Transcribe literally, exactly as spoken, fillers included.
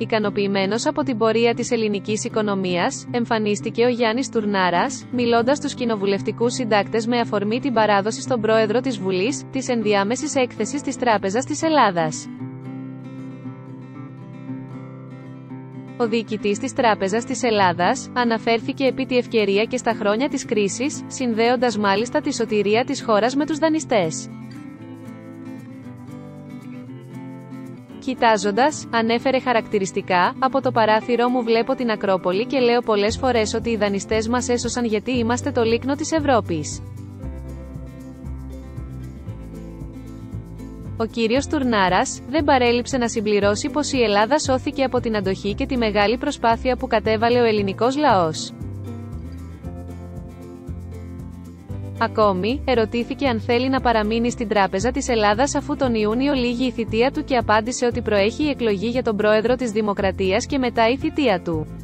Ικανοποιημένος από την πορεία της ελληνικής οικονομίας, εμφανίστηκε ο Γιάννης Τουρνάρας, μιλώντας στους κοινοβουλευτικούς συντάκτες με αφορμή την παράδοση στον πρόεδρο της Βουλής, της ενδιάμεσης έκθεσης της Τράπεζας της Ελλάδας. Ο διοικητής της Τράπεζας της Ελλάδας αναφέρθηκε επί τη ευκαιρία και στα χρόνια της κρίσης, συνδέοντας μάλιστα τη σωτηρία της χώρας με τους δανειστές. Κοιτάζοντας, ανέφερε χαρακτηριστικά, από το παράθυρό μου βλέπω την Ακρόπολη και λέω πολλές φορές ότι οι δανειστές μας έσωσαν γιατί είμαστε το λίκνο της Ευρώπης. Ο κύριος Τουρνάρας δεν παρέλειψε να συμπληρώσει πως η Ελλάδα σώθηκε από την αντοχή και τη μεγάλη προσπάθεια που κατέβαλε ο ελληνικός λαός. Ακόμη, ερωτήθηκε αν θέλει να παραμείνει στην Τράπεζα της Ελλάδας αφού τον Ιούνιο λήγει η θητεία του και απάντησε ότι προέχει η εκλογή για τον πρόεδρο της Δημοκρατίας και μετά η θητεία του.